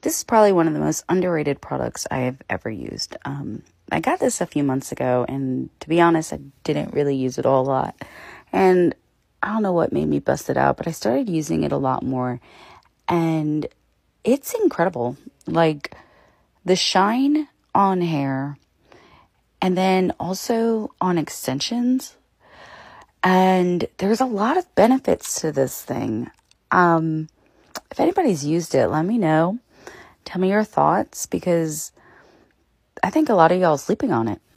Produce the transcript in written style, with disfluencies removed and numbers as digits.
This is probably one of the most underrated products I have ever used. I got this a few months ago, and to be honest, I didn't really use it a lot. And I don't know what made me bust it out, but I started using it a lot more, and it's incredible. Like, the shine on hair, and then also on extensions. And there's a lot of benefits to this thing. If anybody's used it, let me know. Tell me your thoughts, because I think a lot of y'all are sleeping on it.